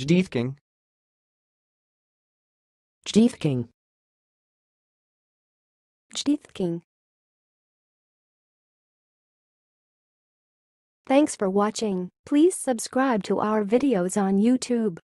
Djdeathking. Djdeathking. Djdeathking. Thanks for watching. Please subscribe to our videos on YouTube.